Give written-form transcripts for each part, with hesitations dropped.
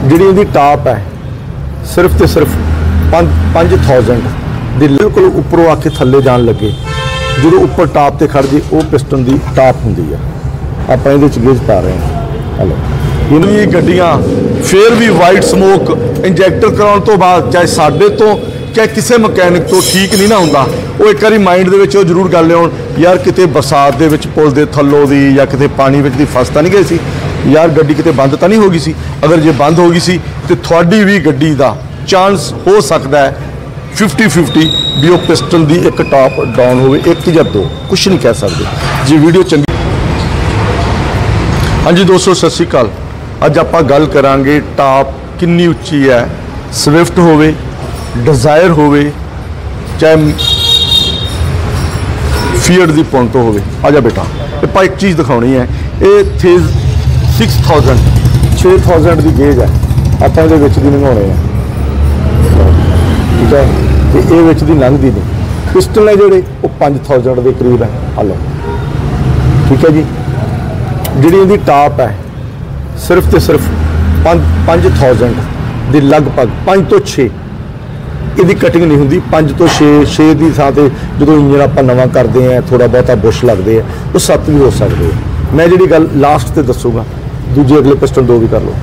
ਜਿਹੜੀ ਇਹਦੀ ਟਾਪ ਹੈ ਸਿਰਫ ਤੇ ਸਿਰਫ 5000 ਦੇ ਬਿਲਕੁਲ ਉੱਪਰੋਂ ਆ ਕੇ ਥੱਲੇ ਜਾਣ ਲੱਗੇ ਜਦੋਂ ਉੱਪਰ ਟਾਪ ਤੇ ਖੜ ਜੇ ਉਹ ਪਿਸਟਨ ਦੀ ਟਾਪ ਹੁੰਦੀ ਆ। ਆਪਾਂ ਇਹਦੇ ਚ ਗੇਜ ਪਾ ਰਹੇ ਹਾਂ। ਹਲੋ ਇਹ ਗੱਡੀਆਂ ਫਿਰ ਵੀ ਵਾਈਟ ਸਮੋਕ ਇੰਜੈਕਟਰ ਕਰਾਉਣ ਤੋਂ ਬਾਅਦ ਚਾਹੇ ਸਾਡੇ ਤੋਂ ਚਾਹੇ ਕਿਸੇ ਮਕੈਨਿਕ ਤੋਂ ਠੀਕ ਨਹੀਂ ਨਾ ਹੁੰਦਾ। ਉਹ ਇੱਕ ਵਾਰੀ ਮਾਈਂਡ ਦੇ ਵਿੱਚ ਉਹ ਜ਼ਰੂਰ ਗੱਲ ਲਿਆਉਣ, ਯਾਰ ਕਿਤੇ ਬਰਸਾਤ ਦੇ ਵਿੱਚ ਪੁਲ ਦੇ ਥੱਲੋਂ ਦੀ ਜਾਂ ਕਿਤੇ ਪਾਣੀ ਵਿੱਚ ਦੀ ਫਸ ਤਾਂ ਨਹੀਂ ਗਏ ਸੀ, ਯਾਰ ਗੱਡੀ ਕਿਤੇ ਬੰਦ ਤਾਂ ਨਹੀਂ ਹੋ ਗਈ ਸੀ। ਅਗਰ ਜੇ ਬੰਦ ਹੋ ਗਈ ਸੀ ਤੇ ਤੁਹਾਡੀ ਵੀ ਗੱਡੀ ਦਾ ਚਾਂਸ ਹੋ ਸਕਦਾ ਹੈ 50-50 ਵੀ ਉਹ ਪਿਸਟਨ ਦੀ ਇੱਕ ਟਾਪ ਡਾਊਨ ਹੋਵੇ, ਇੱਕ ਜਾਂ ਦੋ, ਕੁਛ ਨਹੀਂ ਕਹਿ ਸਕਦੇ। ਜੇ ਵੀਡੀਓ ਚੰਗੀ ਹਾਂਜੀ ਦੋਸਤੋ ਸਤਿ ਸ਼੍ਰੀ ਅਕਾਲ। ਅੱਜ ਆਪਾਂ ਗੱਲ ਕਰਾਂਗੇ ਟਾਪ ਕਿੰਨੀ ਉੱਚੀ ਹੈ, ਸਵਿਫਟ ਹੋਵੇ, ਡਿਜ਼ਾਇਰ ਹੋਵੇ, ਚਾਹੇ ਫੀਅਟ ਦੀ ਪੌਂਟੋ ਹੋਵੇ। ਆ ਜਾ ਬੇਟਾ, ਆਪਾਂ ਇੱਕ ਚੀਜ਼ ਦਿਖਾਉਣੀ ਹੈ। ਇਹ ਥੇਜ਼ 6000 ਦੀ ਗੇਜ ਹੈ। ਆਪਾਂ ਇਹਦੇ ਵਿੱਚ ਦੀ ਲੰਘਾਉਣੇ ਆ, ਠੀਕ ਹੈ। ਤੇ ਇਹ ਵਿੱਚ ਦੀ ਲੰਘਦੀ ਨਹੀਂ। ਪਿਸਟਨ ਹੈ ਜਿਹੜੇ ਉਹ 5000 ਦੇ ਕਰੀਬ ਹੈ। ਹਲੋ ਠੀਕ ਹੈ ਜੀ। ਜਿਹੜੀ ਇਹਦੀ ਟਾਪ ਹੈ ਸਿਰਫ ਤੇ ਸਿਰਫ 5000 ਦੇ ਲਗਭਗ 5 ਤੋਂ 6 ਇਹਦੀ ਕਟਿੰਗ ਨਹੀਂ ਹੁੰਦੀ। 5 ਤੋਂ 6 ਦੀ ਥਾਂ ਤੇ ਜਦੋਂ ਇੰਜਨ ਆਪਾਂ ਨਵਾਂ ਕਰਦੇ ਆ ਥੋੜਾ ਬਹੁਤਾ ਬੁਸ਼ ਲੱਗਦੇ ਆ, ਉਹ 7 ਵੀ ਹੋ ਸਕਦੇ ਆ। ਮੈਂ ਜਿਹੜੀ ਗੱਲ ਲਾਸਟ ਤੇ ਦੱਸੂਗਾ, ਦੂਜੇ ਅਗਲੇ ਪਿਸਟਨ 2 ਵੀ ਕਰ ਲਓ।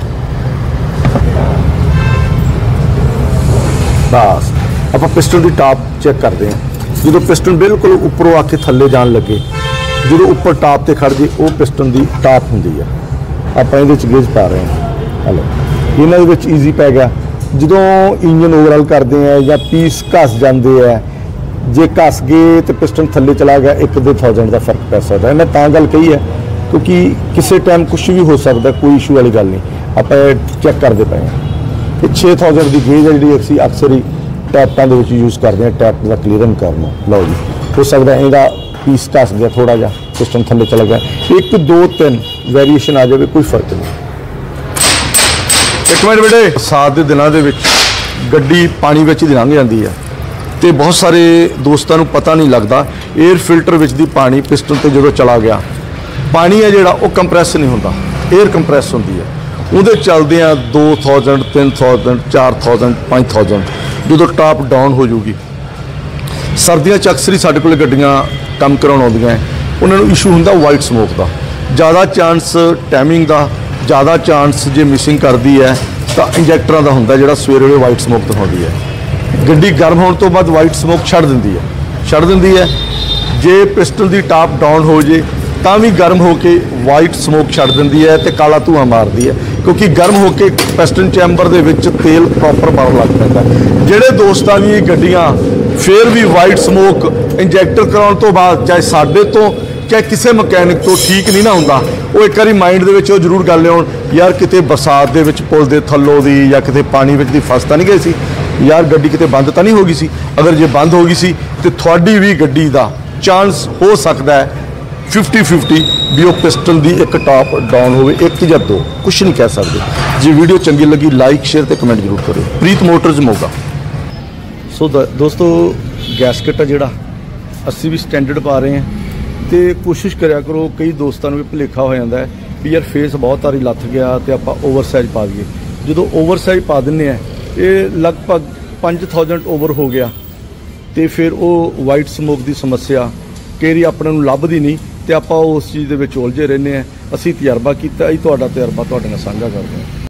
ਬਸ ਆਪਾਂ ਪਿਸਟਨ ਦੀ ਟਾਪ ਚੈੱਕ ਕਰਦੇ ਆ। ਜਦੋਂ ਪਿਸਟਨ ਬਿਲਕੁਲ ਉੱਪਰੋਂ ਆ ਕੇ ਥੱਲੇ ਜਾਣ ਲੱਗੇ ਜਦੋਂ ਉੱਪਰ ਟਾਪ ਤੇ ਖੜ ਜੇ ਉਹ ਪਿਸਟਨ ਦੀ ਟਾਪ ਹੁੰਦੀ ਆ। ਆਪਾਂ ਇਹਦੇ ਚ ਗੇਜ ਪਾ ਰਹੇ ਹਾਂ। ਹਲੋ ਇਹਨਾਂ ਦੇ ਵਿੱਚ ਈਜ਼ੀ ਪੈ ਗਿਆ। ਜਦੋਂ ਇੰਜਨ ਓਵਰਆਲ ਕਰਦੇ ਆ ਜਾਂ ਪੀਸ ਘਸ ਜਾਂਦੇ ਆ, ਜੇ ਘਸ ਗਏ ਤੇ ਪਿਸਟਨ ਥੱਲੇ ਚਲਾ ਗਿਆ 1-1000 ਦਾ ਫਰਕ ਪੈ ਸਕਦਾ। ਮੈਂ ਤਾਂ ਗੱਲ ਕਹੀ ਹੈ ਕਿਉਂਕਿ ਕਿਸੇ ਟਾਈਮ ਕੁਛ ਵੀ ਹੋ ਸਕਦਾ, ਕੋਈ ਇਸ਼ੂ ਵਾਲੀ ਗੱਲ ਨਹੀਂ। ਆਪਾਂ ਚੈੱਕ ਕਰਦੇ ਪਏ ਹਾਂ। ਇਹ 6000 ਦੀ ਗੇਜ ਹੈ ਜਿਹੜੀ ਅਸੀਂ ਅਕਸਰ ਹੀ ਟੈਪਾਂ ਦੇ ਵਿੱਚ ਯੂਜ਼ ਕਰਦੇ ਹਾਂ, ਟੈਪ ਦਾ ਕਲੀਅਰਿੰਗ ਕਰਨਾ। ਲਓ ਜੀ, ਹੋ ਸਕਦਾ ਇਹਦਾ ਪੀਸ ਘਸ ਗਿਆ ਥੋੜਾ ਜਿਹਾ, ਪਿਸਟਨ ਥੱਲੇ ਚਲਾ ਗਿਆ, 1 2 3 ਵੇਰੀਏਸ਼ਨ ਆ ਜਾਵੇ, ਕੋਈ ਫਰਕ ਨਹੀਂ। ਇੱਕ ਮਿੰਟ ਬੇਟੇ, ਬਰਸਾਤ ਦੇ ਦਿਨਾਂ ਦੇ ਵਿੱਚ ਗੱਡੀ ਪਾਣੀ ਵਿੱਚ ਦੀ ਲੰਘ ਜਾਂਦੀ ਹੈ ਤੇ ਬਹੁਤ ਸਾਰੇ ਦੋਸਤਾਂ ਨੂੰ ਪਤਾ ਨਹੀਂ ਲੱਗਦਾ 에ਅਰ ਫਿਲਟਰ ਵਿੱਚ ਦੀ ਪਾਣੀ ਪਿਸਟਨ ਤੇ ਜਦੋਂ ਚਲਾ ਗਿਆ, ਪਾਣੀ ਹੈ ਜਿਹੜਾ ਉਹ ਕੰਪਰੈਸ ਨਹੀਂ ਹੁੰਦਾ, 에ਅਰ ਕੰਪਰੈਸ ਹੁੰਦੀ ਹੈ। ਉਹਦੇ ਚੱਲਦੇ ਆ 2000 3000 4000 5000 ਜਦੋਂ ਟਾਪ ਡਾਊਨ ਹੋ ਜੂਗੀ। ਸਰਦੀਆਂ 'ਚ ਅਕਸਰ ਹੀ ਸਾਡੇ ਕੋਲ ਗੱਡੀਆਂ ਕੰਮ ਕਰਾਉਣ ਆਉਂਦੀਆਂ, ਉਹਨਾਂ ਨੂੰ ਇਸ਼ੂ ਹੁੰਦਾ ਵਾਈਟ ਸਮੋਕ ਦਾ। ਜ਼ਿਆਦਾ ਚਾਂਸ ਟਾਈਮਿੰਗ ਦਾ, ਜ਼ਿਆਦਾ ਚਾਂਸ ਜੇ ਮਿਸਿੰਗ ਕਰਦੀ ਹੈ ਤਾਂ ਇੰਜੈਕਟਰਾਂ ਦਾ ਹੁੰਦਾ ਜਿਹੜਾ ਸਵੇਰੇ ਵੇਲੇ ਵਾਈਟ ਸਮੋਕ ਦਿਖਾਉਂਦੀ ਹੈ। ਗੱਡੀ ਗਰਮ ਹੋਣ ਤੋਂ ਬਾਅਦ ਵਾਈਟ ਸਮੋਕ ਛੱਡ ਦਿੰਦੀ ਹੈ। ਜੇ ਪਿਸਟਨ ਦੀ ਟਾਪ ਡਾਊਨ ਹੋ ਜੇ ਤਾਂ ਵੀ ਗਰਮ ਹੋ ਕੇ ਵਾਈਟ ਸਮੋਕ ਛੱਡ ਦਿੰਦੀ ਹੈ ਤੇ ਕਾਲਾ ਧੂਆਂ ਮਾਰਦੀ ਹੈ, ਕਿਉਂਕਿ ਗਰਮ ਹੋ ਕੇ ਪਿਸਟਨ ਚੈਂਬਰ ਦੇ ਵਿੱਚ ਤੇਲ ਪ੍ਰੋਪਰ ਬਾਹਰ ਲੱਗ ਪੈਂਦਾ। ਜਿਹੜੇ ਦੋਸਤਾਂ ਦੀ ਗੱਡੀਆਂ ਫਿਰ ਵੀ ਵਾਈਟ ਸਮੋਕ ਇੰਜੈਕਟਰ ਕਰਾਉਣ ਤੋਂ ਬਾਅਦ ਚਾਹੇ ਸਾਡੇ ਤੋਂ ਚਾਹੇ ਕਿਸੇ ਮਕੈਨਿਕ ਤੋਂ ਠੀਕ ਨਹੀਂ ਨਾ ਹੁੰਦਾ, ਉਹ ਇੱਕ ਵਾਰੀ ਮਾਈਂਡ ਦੇ ਵਿੱਚ ਉਹ ਜ਼ਰੂਰ ਗੱਲ ਲਿਆਉਣ, ਯਾਰ ਕਿਤੇ ਬਰਸਾਤ ਦੇ ਵਿੱਚ ਪੁਲ ਦੇ ਥੱਲੋਂ ਦੀ ਜਾਂ ਕਿਤੇ ਪਾਣੀ ਵਿੱਚ ਦੀ ਫਸ ਤਾਂ ਨਹੀਂ ਗਏ ਸੀ, ਯਾਰ ਗੱਡੀ ਕਿਤੇ ਬੰਦ ਤਾਂ ਨਹੀਂ ਹੋ ਗਈ ਸੀ। ਅਗਰ ਜੇ ਬੰਦ ਹੋ ਗਈ ਸੀ ਤੇ ਤੁਹਾਡੀ ਵੀ ਗੱਡੀ ਦਾ ਚਾਂਸ ਹੋ ਸਕਦਾ ਹੈ 50-50 ਵੀ ਉਹ ਪਿਸਟਨ ਦੀ ਇੱਕ ਟਾਪ ਡਾਊਨ ਹੋਵੇ, ਇੱਕ ਜਾਂ ਦੋ, ਕੁਛ ਨਹੀਂ ਕਹਿ ਸਕਦੇ। ਜੇ ਵੀਡੀਓ ਚੰਗੀ ਲੱਗੀ ਲਾਈਕ ਸ਼ੇਅਰ ਤੇ ਕਮੈਂਟ ਜ਼ਰੂਰ ਕਰਿਓ। ਪ੍ਰੀਤ ਮੋਟਰਜ਼ ਮੋਗਾ। ਸੋ ਦੋਸਤੋ ਗੈਸਕਟ ਆ ਜਿਹੜਾ ਅਸੀਂ ਵੀ ਸਟੈਂਡਰਡ ਪਾ ਰਹੇ ਹਾਂ ਤੇ ਕੋਸ਼ਿਸ਼ ਕਰਿਆ ਕਰੋ, ਕਈ ਦੋਸਤਾਂ ਨੂੰ ਵੀ ਭੁਲੇਖਾ ਹੋ ਜਾਂਦਾ ਹੈ ਵੀ ਯਾਰ ਫੇਸ ਬਹੁਤ ਸਾਰੀ ਲੱਥ ਗਿਆ ਤੇ ਆਪਾਂ ਓਵਰਸਾਈਜ਼ ਪਾ ਦਈਏ। ਜਦੋਂ ਓਵਰਸਾਈਜ਼ ਪਾ ਦਿੰਦੇ ਆ, ਇਹ ਲਗਭਗ 5000 ਓਵਰ ਹੋ ਗਿਆ ਤੇ ਫਿਰ ਉਹ ਵਾਈਟ ਸਮੋਕ ਦੀ ਸਮੱਸਿਆ ਕਈ ਵਾਰੀ ਆਪਣੇ ਨੂੰ ਲੱਭਦੀ ਨਹੀਂ ਤੇ ਆਪਾਂ ਉਸ ਚੀਜ਼ ਦੇ ਵਿੱਚ ਉਲਝੇ ਰਹਿੰਦੇ ਹਾਂ। ਅਸੀਂ ਤਜਰਬਾ ਕੀਤਾ, ਅਸੀਂ ਤੁਹਾਡਾ ਤਜਰਬਾ ਤੁਹਾਡੇ ਨਾਲ ਸਾਂਝਾ ਕਰਦੇ ਹਾਂ।